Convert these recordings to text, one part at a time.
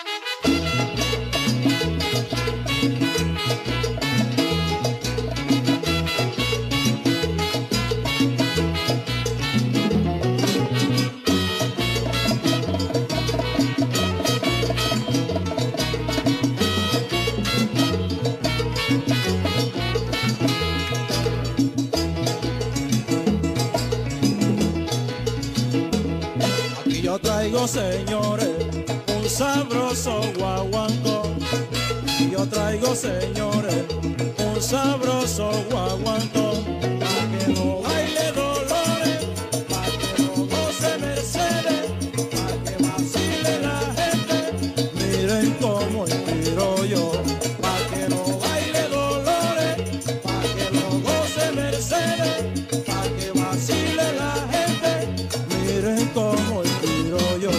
Yo traigo, señores, un sabroso guaguancó. Yo traigo, señores, un sabroso guaguancó. Pa' que no baile Dolores, pa' que no goce Mercedes, pa' que vacile la gente. Miren cómo inspiro yo. Pa' que no baile Dolores, pa' que no goce Mercedes, pa' que vacile la gente. Miren cómo inspiro yo.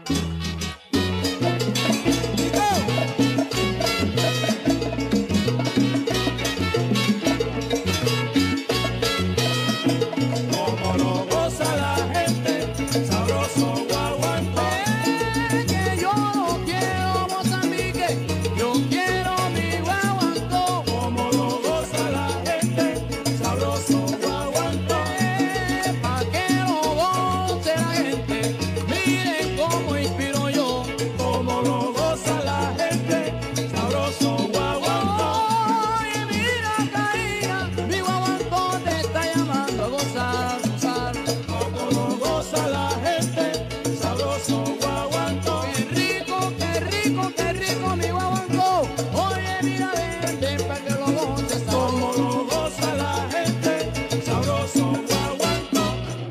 Como lo goza la gente, sabroso guaguancó. Que yo no quiero Mozambique, yo quiero mi guaguancó. Como lo goza la gente, sabroso guaguancó. Pa' que lo goce la gente, miren cómo inspiro yo. Como lo goza la gente, sabroso guaguancó. Oye, mira, Caína, mi guaguancó te está llamando a gozar, gozar. Como lo goza la gente, sabroso guaguancó. Qué rico, qué rico, qué rico mi guaguancó. Oye, mira, vente pa' que lo goces. Como lo goza la gente, sabroso guaguancó.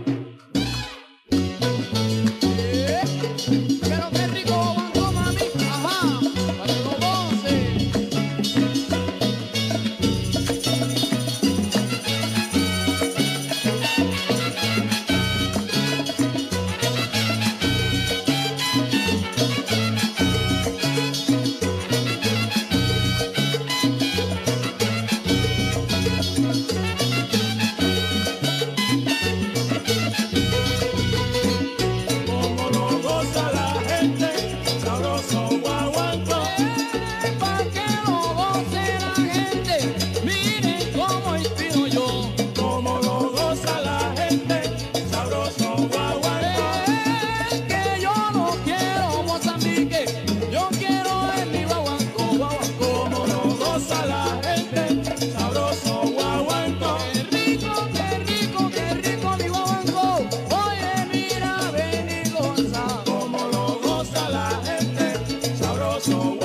Pero qué rico guaguancó, mami, ajá, pa' que lo goces. Como lo goza la gente, sabroso guaguancó. Pa' que lo goce la gente, miren cómo inspiro yo. Como lo goza la gente, sabroso guaguancó. Que yo no quiero Mozambique, yo quiero en mi guaguancó, guaguancó. Como lo goza la gente, sabroso guaguancó. Qué rico, qué rico, qué rico mi guaguancó. Oye, mira, ven y goza. Como lo goza la gente, sabroso